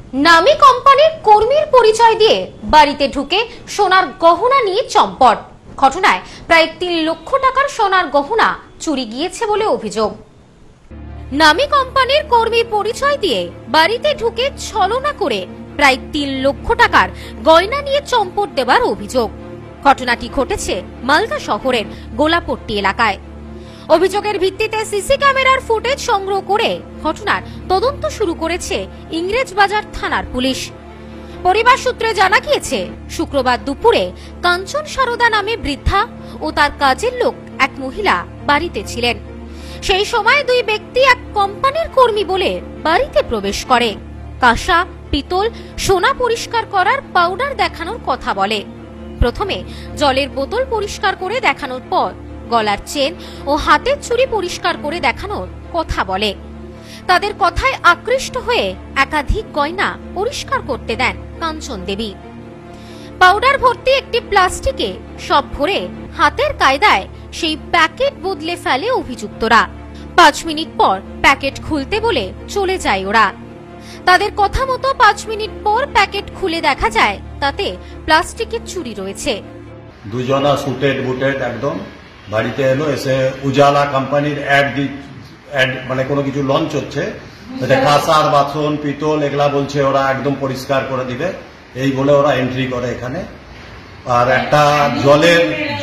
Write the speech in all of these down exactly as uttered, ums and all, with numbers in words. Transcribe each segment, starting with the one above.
নামী কোম্পানির কর্মীর পরিচয় দিয়ে বাড়িতে ঢুকে সোনার গহনা নিয়ে চম্পট। ঘটনায় প্রায় তিন লক্ষ টাকার সোনার গহনা চুরি গিয়েছে বলে অভিযোগ। নামী কোম্পানির কর্মীর পরিচয় দিয়ে বাড়িতে ঢুকে ছলনা করে প্রায় তিন লক্ষ টাকার গয়না নিয়ে চম্পট দেবার অভিযোগ। ঘটনাটি ঘটেছে মালদা শহরের গোলাপট্টি এলাকায়। অভিযোগের ভিত্তিতে সিসি ক্যামেরার ফুটেজ সংগ্রহ করে ঘটনার তদন্ত শুরু করেছে ইংরেজবাজার থানার পুলিশ। পরিবার সূত্রে জানা গিয়েছে, শুক্রবার দুপুরে কাঞ্চন সারদা নামে বৃদ্ধা ও তার কাজের লোক এক মহিলা বাড়িতে ছিলেন। সেই সময় দুই ব্যক্তি এক কোম্পানির কর্মী বলে বাড়িতে প্রবেশ করে কাঁসা, পিতল, সোনা পরিষ্কার করার পাউডার দেখানোর কথা বলে। প্রথমে জলের বোতল পরিষ্কার করে দেখানোর পর গলার চেন ও হাতের চুড়ি পরিষ্কার করে দেখানোর কথা বলে। তাদের কথায় আকৃষ্ট হয়ে একাধিক গয়না পরিষ্কার করতে দেন কাঞ্চন দেবী। পাউডার ভর্তি একটি প্লাস্টিকে সব ভরে হাতের কায়দায় সেই প্যাকেট বদলে ফেলে অভিযুক্তরা। পাঁচ মিনিট পর প্যাকেট খুলতে বলে চলে যায় ওরা। তাদের কথা মতো পাঁচ মিনিট পর প্যাকেট খুলে দেখা যায় তাতে প্লাস্টিকের চুড়ি রয়েছে। দুজনা সুটেড বুটেড একদম বাড়িতে এলো, এসে উজালা কোম্পানির অ্যাড দি অ্যাড মানে কোনো কিছু লঞ্চ হচ্ছে, কাঁসার বাসন পিতল এগুলা বলছে ওরা একদম পরিষ্কার করে দিবে, এই বলে ওরা এন্ট্রি করে এখানে। আর একটা জলের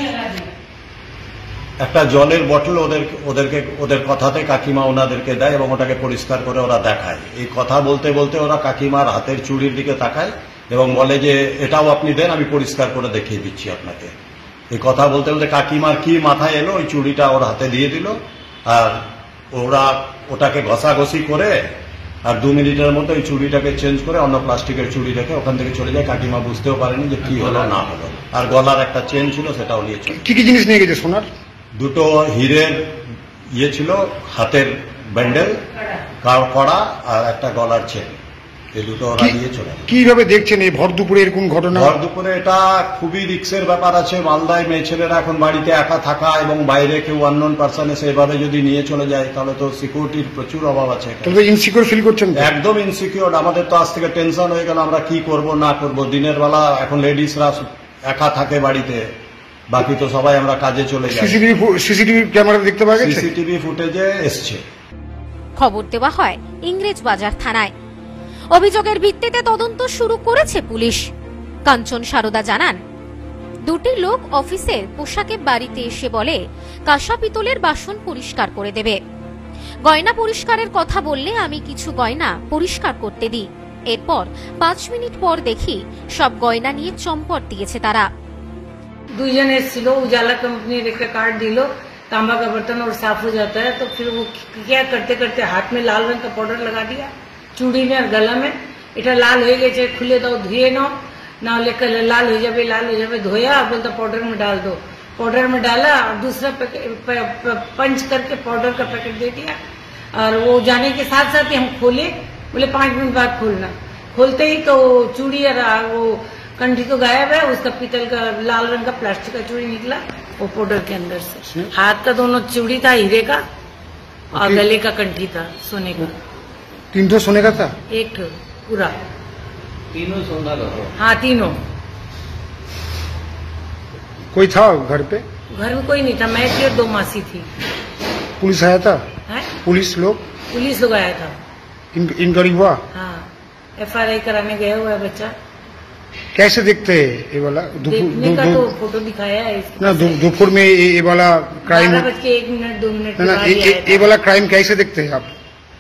একটা জলের বটল ওদের ওদেরকে ওদের কথাতে কাকিমা ওনাদেরকে দেয় এবং ওটাকে পরিষ্কার করে ওরা দেখায়। এই কথা বলতে বলতে ওরা কাকিমার হাতের চুড়ির দিকে তাকায় এবং বলে যে এটাও আপনি দেন, আমি পরিষ্কার করে দেখিয়ে দিচ্ছি আপনাকে। এই কথা বলতে বলতে কাকিমার কি মাথায় এলো, ওই চুড়িটা ওর হাতে দিয়ে দিল। আর ওরা ওটাকে ঘষাঘষি করে আর দু মিনিটের মধ্যে ওই চুড়িটাকে চেঞ্জ করে অন্য প্লাস্টিকের চুড়ি রেখে ওখান থেকে চলে যায়। কাকিমা বুঝতেও পারেনি যে কি হলো না হলো। আর গলার একটা চেন ছিল, সেটাও নিয়ে চলে। কি কি জিনিস নিয়ে গেছে সোনার? দুটো হীরের ইয়ে ছিল, হাতের ব্যান্ডেল, কড়া আর একটা গলার চেন, এই দুটো ওরা নিয়ে চলে। কিভাবে দেখছেন এই ভর দুপুরে এরকম ঘটনা? ভর দুপুরে এটা খুবই রিস্কের ব্যাপার আছে। মালদায় মেয়ে ছেলেরা এখন বাড়িতে একা থাকা এবং বাইরে কেউ আননোন পারসন এসে এভাবে যদি নিয়ে চলে যায় তাহলে তো সিকিউরিটির প্রচুর অভাব আছে। ইনসিকিউর ফিল করছেন? একদম ইনসিকিউর। আমাদের তো আজ থেকে টেনশন হয়ে গেল, আমরা কি করব না করব। দিনের বেলা এখন লেডিসরা একা থাকে বাড়িতে, বাকি তো সবাই আমরা কাজে চলে যাই। সিসিটিভি সিসিটিভি ক্যামেরা দেখতে পাওয়া গেছে? সিসিটিভি ফুটেজে এসছে। খবর দেওয়া হয় ইংরেজবাজার থানায়। অভিযোগের ভিত্তিতে তদন্ত শুরু করেছে পুলিশ। কাঞ্চন সারদা জানান, দুটি লোক অফিসের পোশাকে বাড়িতে এসে বলে কাঁসা পিতলের বাসন পরিষ্কার করে দেবে। গয়না পরিষ্কারের কথা বললে আমি কিছু গয়না পরিষ্কার করতে দিই। এরপর পাঁচ মিনিট পর দেখি সব গয়না নিয়ে চম্পট দিয়েছে তারা। दुईजन एसছিল उजाला कंपनी का कार्ड दिलो, तांबा का बर्तन और साफ हो जाता है। तो फिर वो क्या करते करते हाथ में लाल रंग का पाउडर लगा दिया, चूड़ी में और गला में। इटा लाल हो गए चाहे खुले दो धोए ना ना लेकर लाल हो जाए लाल हो जाए धोया, बोलता पाउडर में डाल दो। पाउडर में डाला और दूसरा पंच करके पाउडर का पैकेट दे दिया। और वो जाने के साथ साथ ही हम खोले, बोले पांच मिनट बाद खोलना। खोलते ही तो चूड़ी और वो कंठी तो गायब है, उसका पीतल का लाल रंग का प्लास्टिक का चूड़ी निकला वो पाउडर के अंदर से। हाथ का दोनों चूड़ी था हीरे का और गले का कंठी था सोने का। तीन तो सोने का था? एक ठो पूरा। तीनों सोना का? हाँ तीनों। कोई था घर पे? घर में कोई नहीं था, मैं थी और दो मासी थी। पुलिस आया था? है? पुलिस लोग? पुलिस लोग आया था। इंक्वायरी हुआ? हाँ, एफ आई आर कराने गया हुआ है बच्चा। कैसे देखते हैं ये वाला? देखने का तो फोटो दिखाया है ना दोपहर में ये वाला क्राइम? बारह बज के एक मिनट दो मिनट ना ये वाला क्राइम कैसे देखते हैं आप?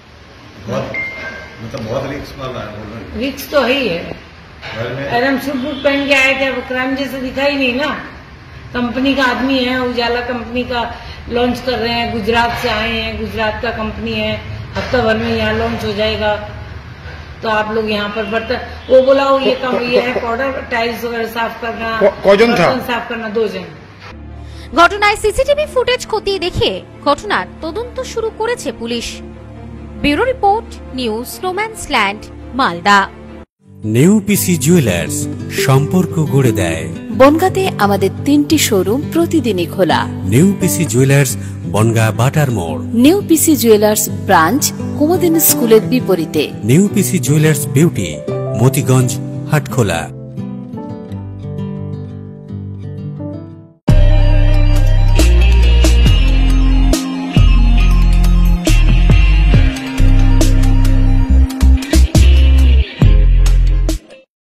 मतलब बहुत रिस्क वाला है। रिस्क तो है ही है। अरे हम सूट बूट पहन के आए थे, क्राइम जैसा दिखा ही नहीं ना। कंपनी का आदमी है, उजाला कंपनी का लॉन्च कर रहे हैं, गुजरात से आए हैं, गुजरात का कंपनी है, हफ्ता भर में यहाँ लॉन्च हो जाएगा। तो आप लोग यहाँ पर बर्तन, वो बोला वो ये काम ये है पाउडर टाइल्स वगैरह साफ करना, कौन था साफ करना, दो जन। ঘটনায় সিসিটিভি ফুটেজ খতিয়ে দেখে ঘটনার তদন্ত শুরু করেছে পুলিশ। Bureau report, news Romanceland, Malda. নেউপিসি জুয়েলার্স, সম্পর্ক গড়ে দেয়। বনগাঁতে আমাদের তিনটি শোরুম প্রতিদিনই খোলা। নেউপিসি জুয়েলার্স, বনগাঁ বাটার মোড়। নেউপিসি জুয়েলার্স ব্রাঞ্চ কুমুদিনী স্কুলের বিপরীতে। নেউপিসি জুয়েলার্স বিউটি, মতিগঞ্জ, হাটখোলা।